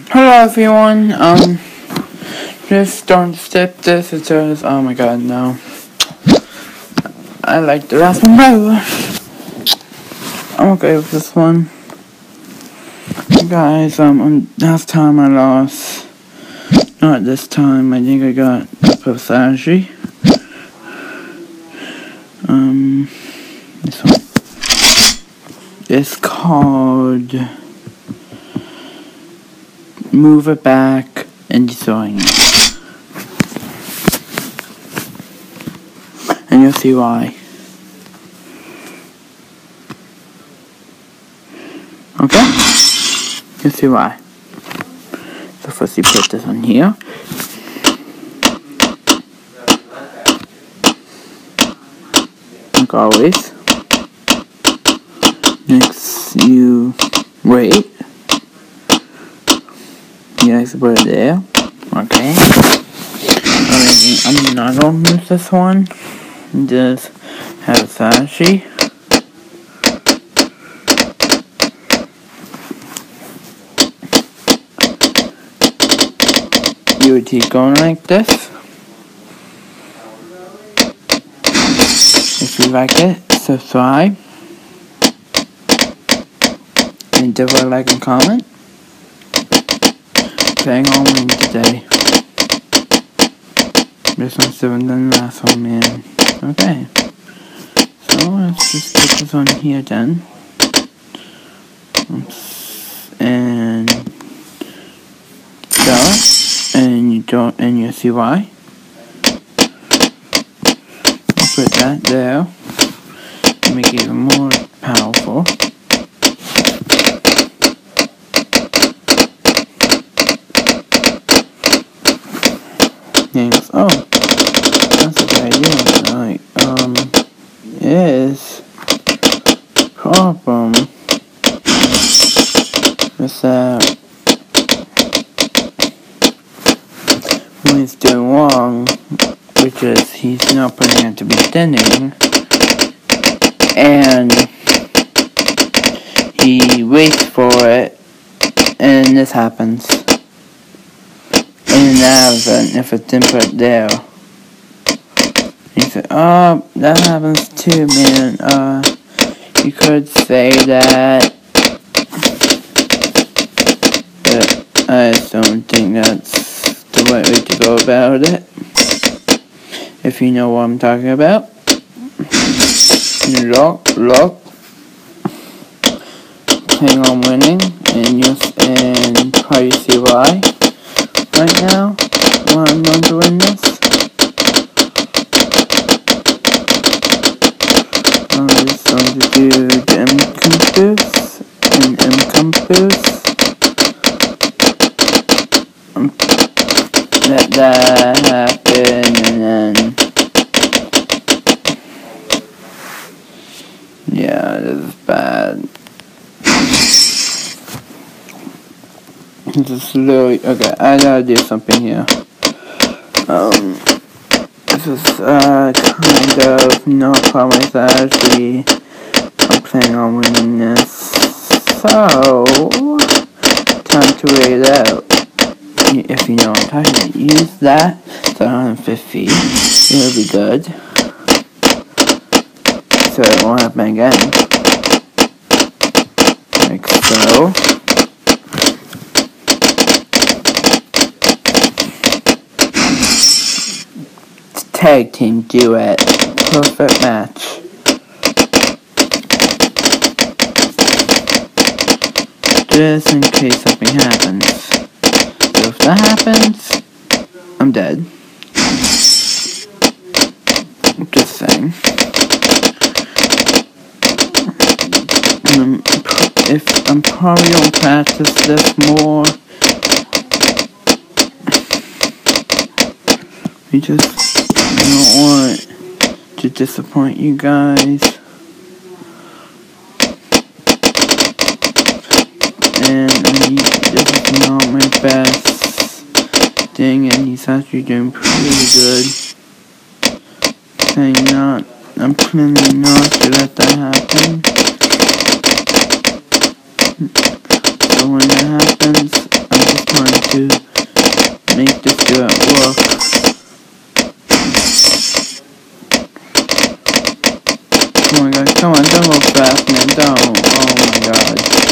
Hello everyone, just don't skip this, it says, oh my god, no. I like the last one better. I'm okay with this one. Guys, last time I lost, not this time, I think I got the Passaggi. This one. It's called Move It Back and Destroying It. And you'll see why. Okay? You'll see why. So first you put this on here. Like always. Next you wait. Yes, put it there. Okay. I'm not gonna use this one. Just have a Sashi. You would keep going like this. If you like it, subscribe. And give a like and comment. Playing on win today. This one's different than the last one, man. Okay. So let's just put this on here then. And so, and you see why. Put that there. Make it even more powerful. Things. Oh, that's a good idea. Like, is problem is that when he's doing wrong, which is he's not putting it to be standing, and he waits for it, and this happens. And if it's input there, you say, oh, that happens too, man. You could say that, but I just don't think that's the right way to go about it. If you know what I'm talking about. Look. Hang on winning, and probably see why. Right now, while I'm going to win this, I'm just going to do the M-Compass and M-Compass. Let that happen, and then, yeah, this is bad. This is literally, okay, I gotta do something here. This is, kind of not promised that actually I'm planning on winning this. So, time to wait it out. If you know what I'm talking about, use that, so 150, it'll be good. So it won't happen again. Like so. Tag team duet. Perfect match. Just in case something happens. So if that happens, I'm dead. Just saying. If I'm probably gonna practice this more. We just I don't want to disappoint you guys. And this is not my best thing, and he's actually doing pretty good. I'm planning not to let that happen. So when that happens, I'm just going Oh my god, come on, don't go fast, man, don't. Oh my god.